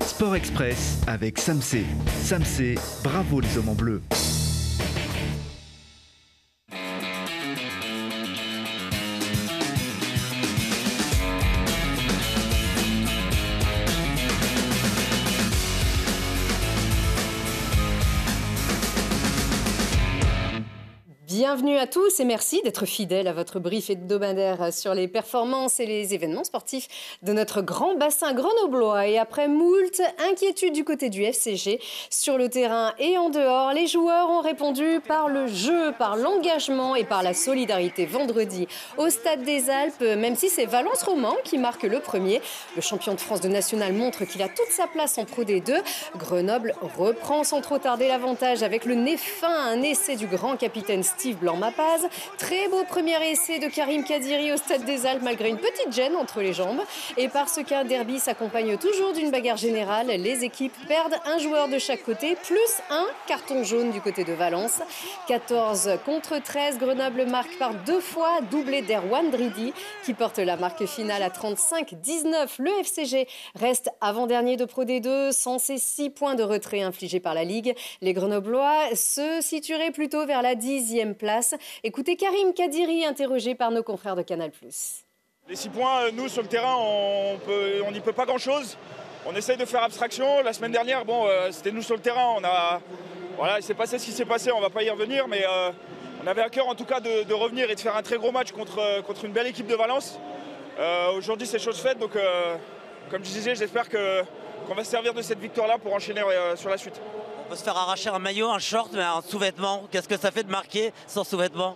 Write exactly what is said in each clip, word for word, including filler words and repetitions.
Sport Express avec Samsé. Samsé, bravo les hommes en bleu. Bienvenue à tous et merci d'être fidèles à votre brief hebdomadaire sur les performances et les événements sportifs de notre grand bassin grenoblois. Et après moult inquiétudes du côté du F C G, sur le terrain et en dehors, les joueurs ont répondu par le jeu, par l'engagement et par la solidarité vendredi au Stade des Alpes, même si c'est Valence Roman qui marque le premier. Le champion de France de national montre qu'il a toute sa place en Pro D deux. Grenoble reprend sans trop tarder l'avantage avec le nez fin, un essai du grand capitaine Steve Blanc-Mapaz. Très beau premier essai de Karim Kadiri au Stade des Alpes malgré une petite gêne entre les jambes. Et parce qu'un derby s'accompagne toujours d'une bagarre générale, les équipes perdent un joueur de chaque côté, plus un carton jaune du côté de Valence. quatorze contre treize, Grenoble marque par deux fois, doublé d'Erwan Dridi qui porte la marque finale à trente-cinq dix-neuf. Le F C G reste avant-dernier de Pro D deux sans ses six points de retrait infligés par la Ligue. Les Grenoblois se situeraient plutôt vers la dixième place. Écoutez Karim Kadiri, interrogé par nos confrères de Canal plus. Les six points, nous, sur le terrain, on peut, on n'y peut pas grand-chose. On essaye de faire abstraction. La semaine dernière, bon, euh, c'était nous sur le terrain. On a, voilà, il s'est passé ce qui s'est passé, on ne va pas y revenir, mais euh, on avait à cœur, en tout cas, de, de revenir et de faire un très gros match contre, contre une belle équipe de Valence. Euh, Aujourd'hui, c'est chose faite, donc euh, comme je disais, j'espère que, qu'on va se servir de cette victoire-là pour enchaîner euh, sur la suite. On peut se faire arracher un maillot, un short, mais un sous-vêtement. Qu'est-ce que ça fait de marquer sans sous-vêtement?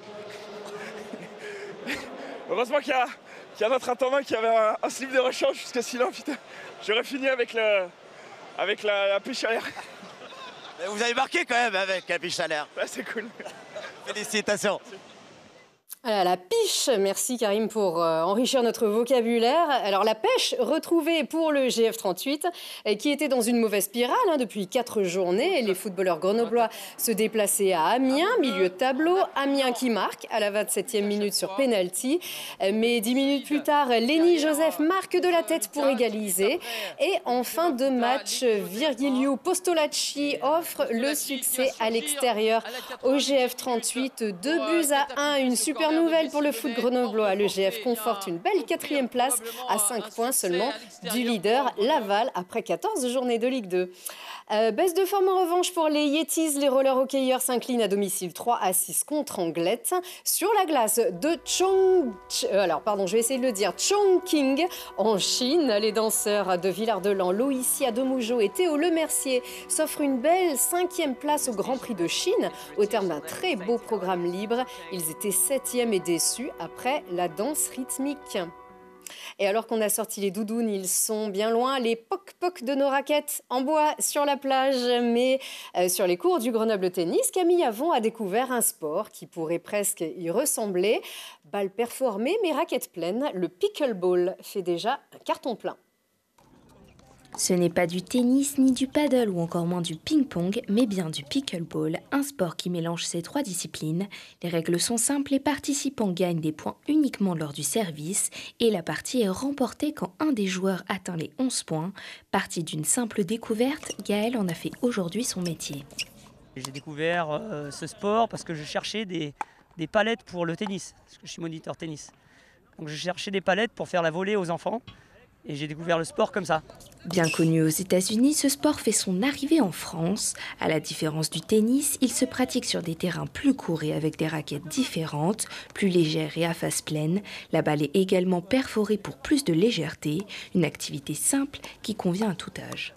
Heureusement qu'il y a, qu'il y a notre intendant qui avait un, un slip de rechange, parce que sinon, putain, j'aurais fini avec, le, avec la, la piche à l'air. Mais vous avez marqué quand même avec la piche à l'air. Ouais, c'est cool. Félicitations. Voilà, la piche, merci Karim pour euh, enrichir notre vocabulaire. Alors la pêche retrouvée pour le G F trente-huit euh, qui était dans une mauvaise spirale hein, depuis quatre journées. Les footballeurs grenoblois se déplaçaient à Amiens, milieu de tableau. Amiens qui marque à la vingt-septième minute sur penalty. Euh, mais dix minutes plus tard, Lenny Joseph marque de la tête pour égaliser. Et en fin de match, Virgilio Postolacci offre le succès à l'extérieur au G F trente-huit. Deux buts à un, une super nouvelle pour le foot grenoblois. Le G F conforte une belle quatrième place à cinq points seulement du leader Laval après quatorze journées de Ligue deux. Euh, baisse de forme en revanche pour les Yetis. Les rollers hockeyeurs s'inclinent à domicile trois à six contre Anglette. Sur la glace de Chong... Euh, alors, pardon, je vais essayer de le dire. Chongqing en Chine. Les danseurs de Villard-de-Lans, Loïcia Demougeot et Théo Lemercier s'offrent une belle cinquième place au Grand Prix de Chine. Au terme d'un très beau programme libre, ils étaient septième et déçus après la danse rythmique. Et alors qu'on a sorti les doudounes, ils sont bien loin, les poc-poc de nos raquettes en bois sur la plage. Mais euh, sur les cours du Grenoble Tennis, Camille Avon a découvert un sport qui pourrait presque y ressembler. Balle performée, mais raquettes pleines, le pickleball fait déjà un carton plein. Ce n'est pas du tennis, ni du paddle ou encore moins du ping-pong, mais bien du pickleball, un sport qui mélange ces trois disciplines. Les règles sont simples, les participants gagnent des points uniquement lors du service et la partie est remportée quand un des joueurs atteint les onze points. Partie d'une simple découverte, Gaël en a fait aujourd'hui son métier. J'ai découvert euh, ce sport parce que je cherchais des, des palettes pour le tennis, parce que je suis moniteur tennis. Donc je cherchais des palettes pour faire la volée aux enfants. Et j'ai découvert le sport comme ça. Bien connu aux États-Unis, ce sport fait son arrivée en France. À la différence du tennis, il se pratique sur des terrains plus courts et avec des raquettes différentes, plus légères et à face pleine. La balle est également perforée pour plus de légèreté, une activité simple qui convient à tout âge.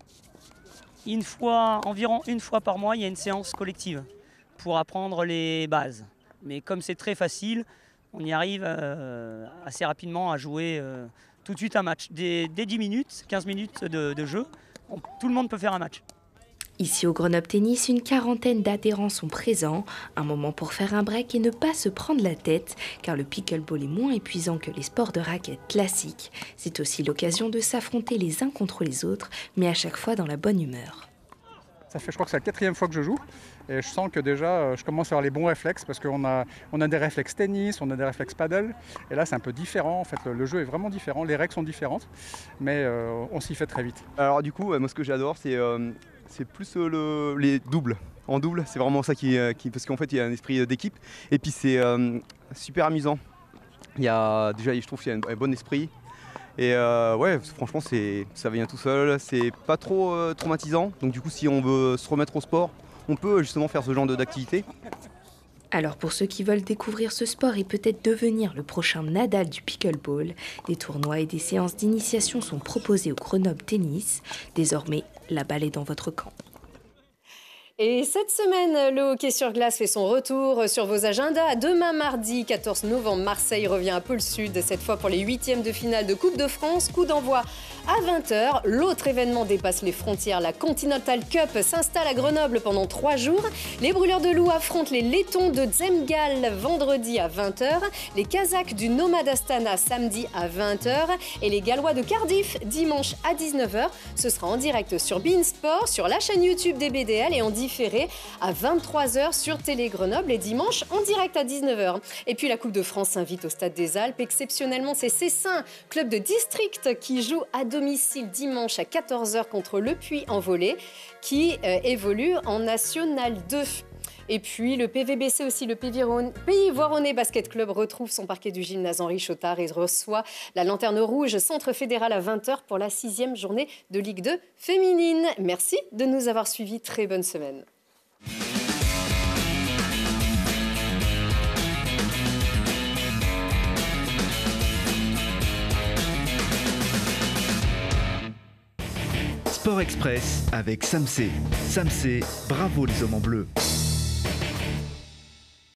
Une fois, environ une fois par mois, il y a une séance collective pour apprendre les bases. Mais comme c'est très facile, on y arrive euh, assez rapidement à jouer euh, tout de suite un match. Dès, dès dix minutes, quinze minutes de, de jeu, on, tout le monde peut faire un match. Ici au Grenoble Tennis, une quarantaine d'adhérents sont présents. Un moment pour faire un break et ne pas se prendre la tête, car le pickleball est moins épuisant que les sports de raquettes classiques. C'est aussi l'occasion de s'affronter les uns contre les autres, mais à chaque fois dans la bonne humeur. Ça fait, je crois que c'est la quatrième fois que je joue. Et je sens que déjà, je commence à avoir les bons réflexes parce qu'on a, on a des réflexes tennis, on a des réflexes paddle. Et là, c'est un peu différent. En fait, le, le jeu est vraiment différent. Les règles sont différentes, mais euh, on s'y fait très vite. Alors du coup, moi, ce que j'adore, c'est euh, c'est plus euh, le, les doubles. En double, c'est vraiment ça qui, qui parce qu'en fait, il y a un esprit d'équipe. Et puis, c'est euh, super amusant. Il y a déjà, je trouve qu'il y a un, un bon esprit. Et euh, ouais, franchement, c'est, ça vient tout seul, c'est pas trop euh, traumatisant. Donc du coup, si on veut se remettre au sport, on peut justement faire ce genre de, d'activité. Alors pour ceux qui veulent découvrir ce sport et peut-être devenir le prochain Nadal du pickleball, des tournois et des séances d'initiation sont proposés au Grenoble Tennis. Désormais, la balle est dans votre camp. Et cette semaine, le hockey sur glace fait son retour sur vos agendas. Demain, mardi quatorze novembre, Marseille revient à Pôle Sud, cette fois pour les huitièmes de finale de Coupe de France. Coup d'envoi à vingt heures. L'autre événement dépasse les frontières. La Continental Cup s'installe à Grenoble pendant trois jours. Les Brûleurs de Loup affrontent les Lettons de Zemgal vendredi à vingt heures. Les Kazakhs du Nomad Astana samedi à vingt heures. Et les Gallois de Cardiff dimanche à dix-neuf heures. Ce sera en direct sur beIN Sport, sur la chaîne YouTube des B D L et en différé à vingt-trois heures sur Télé Grenoble et dimanche en direct à dix-neuf heures. Et puis la Coupe de France s'invite au Stade des Alpes. Exceptionnellement, c'est Cessin, club de district, qui joue à domicile dimanche à quatorze heures contre Le Puy en volley, qui euh, évolue en National deux. Et puis le P V B C aussi, le Pays Voironnais Basket Club retrouve son parquet du gymnase Henri Chotard et reçoit la Lanterne Rouge, centre fédéral à vingt heures pour la sixième journée de Ligue deux féminine. Merci de nous avoir suivis. Très bonne semaine. Sport Express avec Samsé. Samsé, bravo les hommes en bleu.